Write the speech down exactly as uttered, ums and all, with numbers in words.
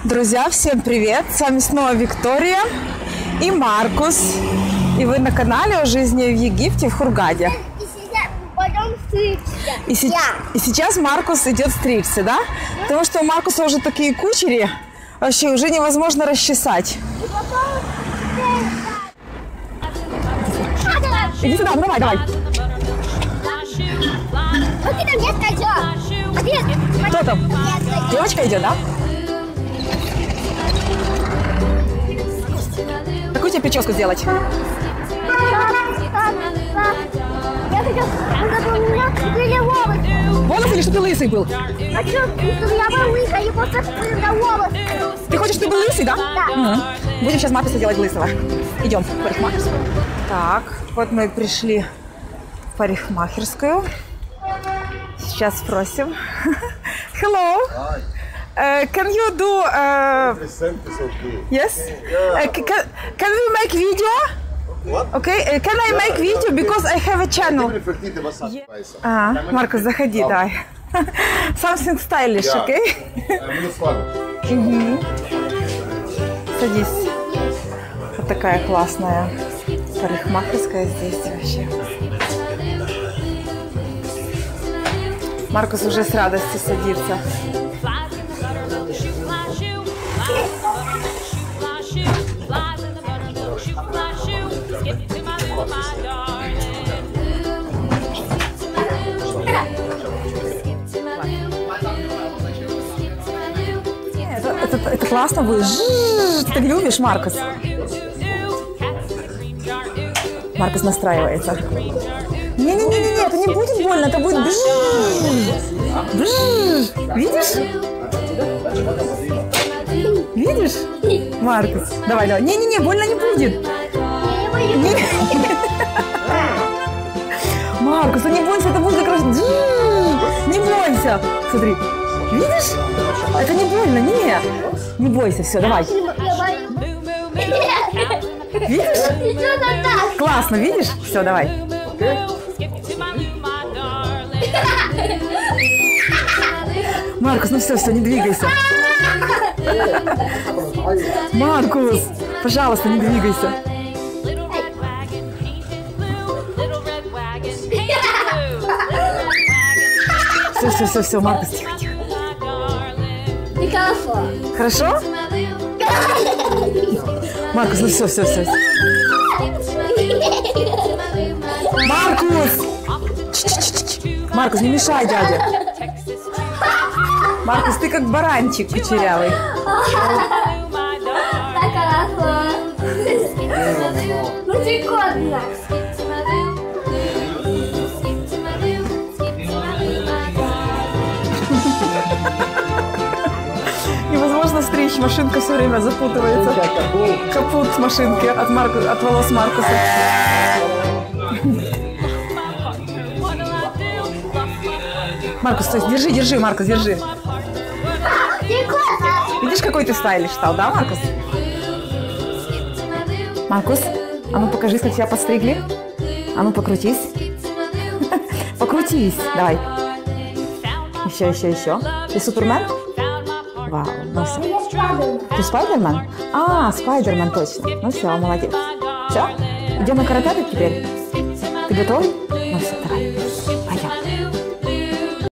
Друзья, всем привет! С вами снова Виктория и Маркус. И вы на канале о жизни в Египте, в Хургаде. И, се и сейчас Маркус идет стричься, да? Потому что у Маркуса уже такие кучери, вообще уже невозможно расчесать. Иди сюда, ну давай, давай. Кто там? Девочка идет, да? Какую тебе прическу сделать? Я хотел, чтобы у меня были волосы. Волосы или чтобы ты лысый был? Хочу, чтобы я был лысый, и просто на волосы. Ты хочешь, чтобы ты был лысый, да? Да. Угу. Будем сейчас Маркуса делать лысого. Идем в парикмахерскую. Так, вот мы пришли в парикмахерскую. Сейчас спросим. Hello. Hi. Uh, can you do? Uh, yes. Uh, can, can we make video? What? Okay. Uh, can I make video because I have a channel? А, Маркус, заходи, давай. Something stylish, okay? Угу. Садись. Вот такая классная парикмахерская здесь вообще. Маркус уже с радостью садится. Это, это, это классно будет. Ты так любишь, Маркус? Маркус настраивается. Не-не-не, это не будет больно, это будет бжж. Бжж. Видишь? Видишь? Маркус, давай, давай. Не-не-не, больно не будет. Не... Маркус, ну не бойся, это будет как раз... Не бойся. Смотри. Видишь? Это не больно, не. Не бойся, все, давай. Видишь? Классно, видишь? Все, давай. Маркус, ну все, все, не двигайся. Маркус, пожалуйста, не двигайся. Все, все, все, все, Маркус, тихо, тихо. Хорошо? Маркус, ну все, все, все. Маркус! Маркус, не мешай, дядя. Маркус, ты как баранчик кучерявый. Ну прикольно. Невозможно стричь, машинка все время запутывается. Капут машинки от, Марку... от волос Маркуса. Маркус, стой, держи, держи, Маркус, держи. Видишь, какой ты стайлиш стал, да, Маркус? Маркус, а ну покажи, как тебя постригли. А ну покрутись. Покрутись, давай. Еще, еще, еще. Ты Супермен? Вау, ну все. Ты Спайдермен? А, Спайдермен, точно. Ну все, молодец. Все? Идем на каратэ теперь? Ты готовый? Ну все, давай.